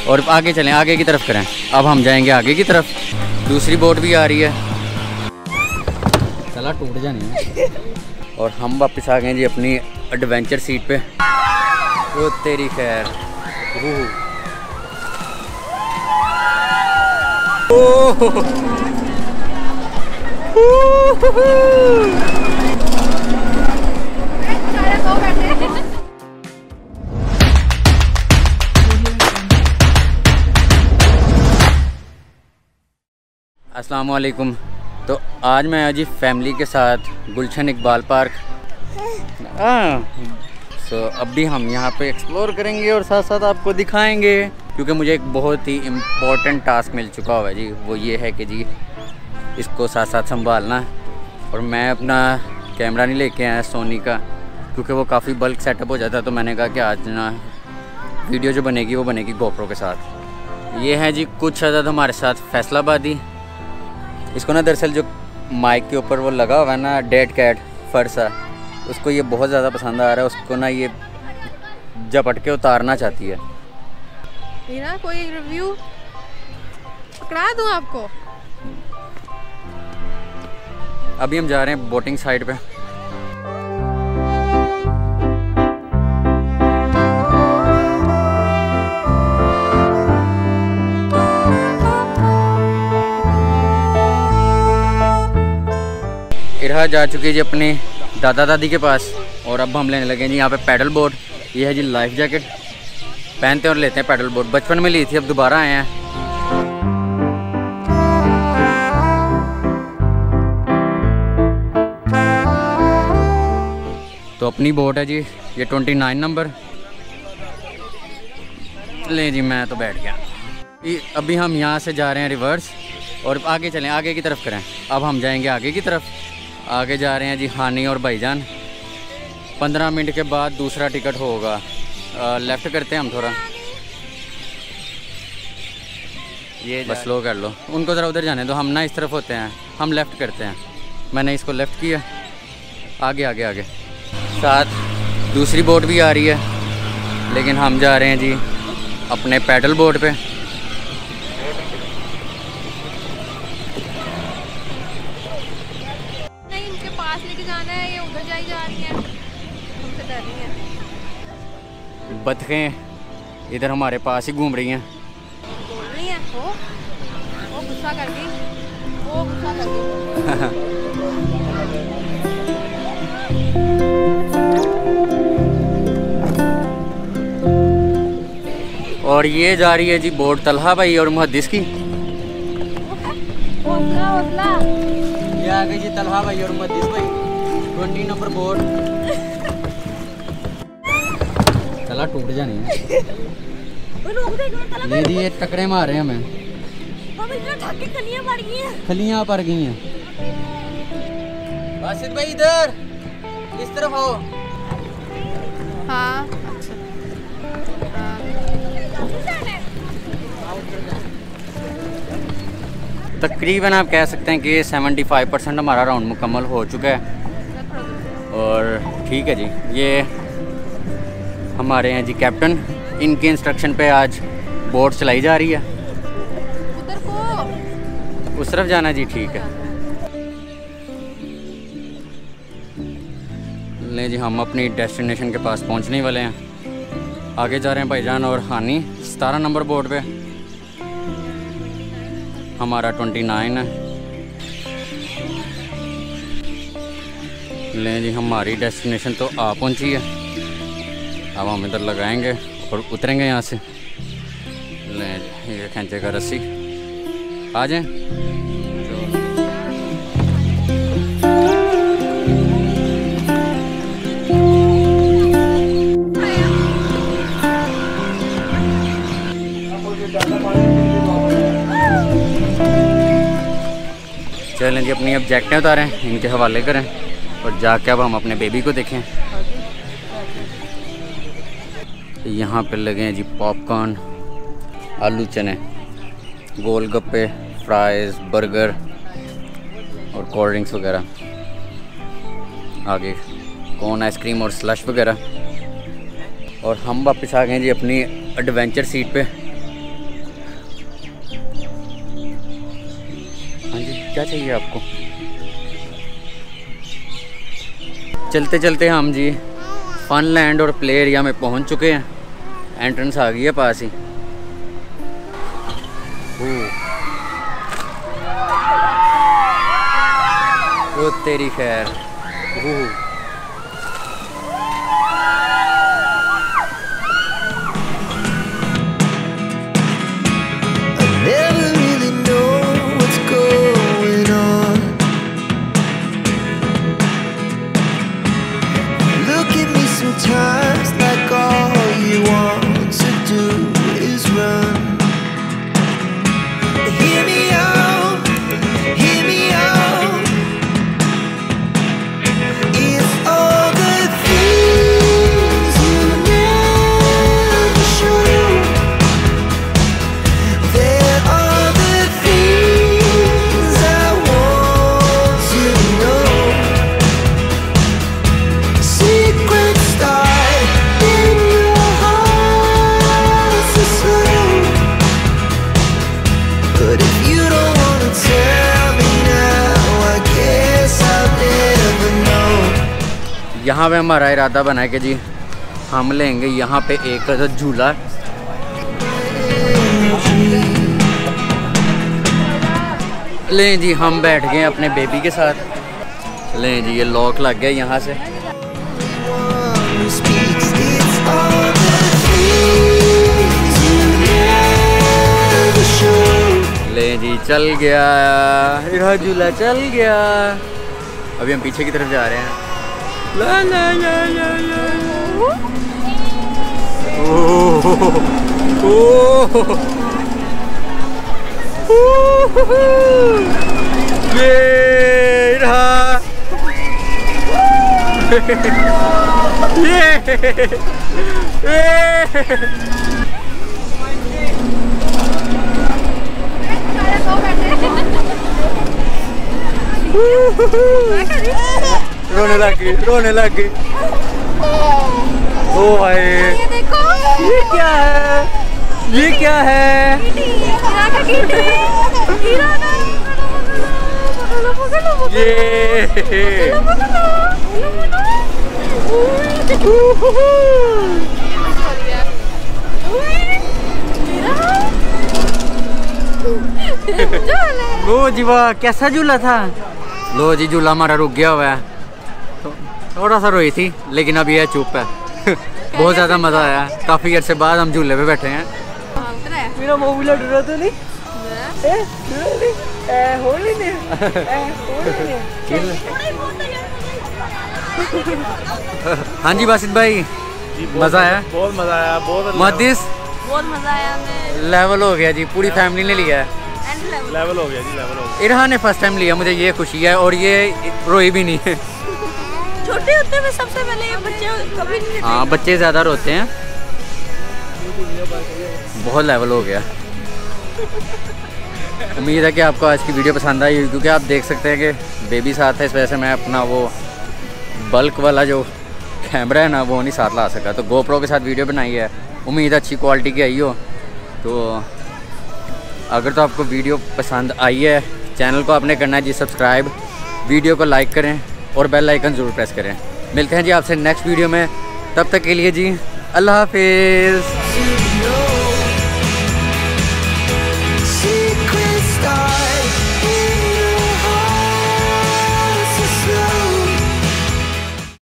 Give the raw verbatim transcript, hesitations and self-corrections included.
और आगे चलें, आगे की तरफ करें। अब हम जाएंगे आगे की तरफ। दूसरी बोट भी आ रही है, चला टूट जानी है। और हम वापस आ गए जी अपनी एडवेंचर सीट पे। वो तेरी खैर। अस्सलाम वालेकुम। तो आज मैं जी फैमिली के साथ Gulshan Iqbal park. So so, अब भी हम यहाँ पे एक्सप्लोर करेंगे और साथ साथ आपको दिखाएंगे, क्योंकि मुझे एक बहुत ही इम्पोर्टेंट टास्क मिल चुका हुआ है जी। वो ये है कि जी इसको साथ साथ संभालना। और मैं अपना कैमरा नहीं लेके आया सोनी का, क्योंकि वो काफ़ी बल्क सेटअप हो जाता है। तो मैंने कहा कि आज ना वीडियो जो बनेगी वो बनेगी गोप्रो के साथ। ये है जी कुछ अदद हमारे साथ फैसलाबादी। इसको ना दरअसल जो माइक के ऊपर वो लगा हुआ है ना डेड कैट फरसा, उसको ये बहुत ज़्यादा पसंद आ रहा है। उसको ना ये झपट के उतारना चाहती है। मीरा कोई रिव्यू पकड़ा दूँ आपको? अभी हम जा रहे हैं बोटिंग साइड पे। इरहा जा चुकी है जी अपने दादा दादी के पास, और अब हम लेने लगे जी यहाँ पे पैडल बोट। ये है जी लाइफ जैकेट, पहनते हैं और लेते हैं पैडल बोट। बचपन में ली थी, अब दोबारा आए हैं। तो अपनी बोट है जी ये ट्वेंटी नाइन नंबर। ले जी मैं तो बैठ गया। अभी हम यहाँ से जा रहे हैं रिवर्स और आगे चलें, आगे की तरफ करें। अब हम जाएंगे आगे की तरफ। आगे जा रहे हैं जी हानी और भाईजान। पंद्रह मिनट के बाद दूसरा टिकट होगा। आ, लेफ़्ट करते हैं हम थोड़ा, ये बस स्लो कर लो। उनको ज़रा उधर जाने दो, हम ना इस तरफ होते हैं। हम लेफ़्ट करते हैं। मैंने इसको लेफ़्ट किया। आगे आगे आगे। साथ दूसरी बोट भी आ रही है, लेकिन हम जा रहे हैं जी अपने पैडल बोट पे। नहीं, इनके पास लेके जाना है, ये उधर जाई जा रही है, हमसे डर रही है। बतखें इधर हमारे पास ही घूम रही हैं। बोल रही है वो वो गुस्सा कर गई, वो गुस्सा कर गई। और ये जा रही है जी बोट तलहा भाई और मुहद्दिस की। हौसला हौसला। ये आ गई जी तलहा भाई और मुहद्दिस भाई, ट्वेंटी नंबर बोट। चला टूट जानी है। ये जी ये टकरे मार रहे हैं हमें। खलियां पड़ गई हैं। खलियां पड़ गई हैं। बासित भाई इधर इस तरफ हो। हाँ तकरीबन आप कह सकते हैं कि पचहत्तर परसेंट हमारा राउंड मुकम्मल हो चुका है। और ठीक है जी, ये हमारे हैं जी कैप्टन। इनके इंस्ट्रक्शन पे आज बोट चलाई जा रही है। उधर को उस तरफ जाना जी, ठीक है। ले जी हम अपनी डेस्टिनेशन के पास पहुंचने वाले हैं। आगे जा रहे हैं भाईजान और हानी सतारह नंबर बोट पे। हमारा ट्वेंटी नाइन है। ले जी हमारी डेस्टिनेशन तो आ पहुंची है। अब हम इधर लगाएंगे और उतरेंगे यहाँ से। ले जी ये खींचेगा रस्सी। आ जाएं। चलें जी अपनी अब जैकेटें उतारें, इनके हवाले करें और जाके अब हम अपने बेबी को देखें। यहाँ पे लगे हैं जी पॉपकॉर्न, आलू चने, गोलगप्पे, फ्राइज़, बर्गर और कोल्ड ड्रिंक्स वगैरह। आगे कोन आइसक्रीम और स्लश वगैरह। और हम वापस आ गए जी अपनी एडवेंचर सीट पे। क्या चाहिए आपको? चलते चलते हम जी फन लैंड और प्ले एरिया में पहुंच चुके हैं। एंट्रेंस आ गई है पास ही। ओ तेरी खैर। Sometimes like all you want to do is run. Hear me out, hear me out. It's all the things you never show. There are the things I want to know. Secrets यहाँ पे हमारा इरादा बना है कि जी हम लेंगे यहाँ पे एक झूला। लें जी हम बैठ गए अपने बेबी के साथ। लें जी ये लॉक लग गया यहाँ से। लें जी चल गया यह झूला, चल गया। अभी हम पीछे की तरफ जा रहे हैं। ला ला ला ला ला। ओह ओह ये रहा ये रोने लगी रोने लगी। ओ भाई ये देखो, ये क्या है? ये क्या है? ये वो जी वाह कैसा झूला था। लो जी झूला हमारा रुक गया हुआ है। तो थोड़ा सा रोई थी लेकिन अब ये चुप है। बहुत ज़्यादा मज़ा आया। काफ़ी अरसे बाद हम झूले पे बैठे हैं। मेरा मोबाइल डरा तो नहीं? हाँ जी बासित भाई मज़ा आया? बहुत मज़ा आया। बहुत मुहद्दिस बहुत मजा आया हमें। लेवल हो गया जी, पूरी फैमिली ने लिया है। लेवल हो गया जी, लेवल हो गया। इरहा ने फर्स्ट टाइम लिया, मुझे ये खुशी है और ये रोई भी नहीं है। छोटे होते में सबसे पहले ये बच्चे कभी नहीं। हाँ बच्चे ज़्यादा रोते हैं। बहुत लेवल हो गया। उम्मीद है कि आपको आज की वीडियो पसंद आई, क्योंकि आप देख सकते हैं कि बेबी साथ है, इस वजह से मैं अपना वो बल्क वाला जो कैमरा है ना वो नहीं साथ ला सका। तो गोप्रो के साथ वीडियो बनाई है। उम्मीद है अच्छी क्वालिटी की आई हो। तो अगर तो आपको वीडियो पसंद आई है, चैनल को आपने करना है जी सब्सक्राइब, वीडियो को लाइक करें और बेल आइकन ज़रूर प्रेस करें। मिलते हैं जी आपसे नेक्स्ट वीडियो में, तब तक के लिए जी अल्लाह हाफिज़।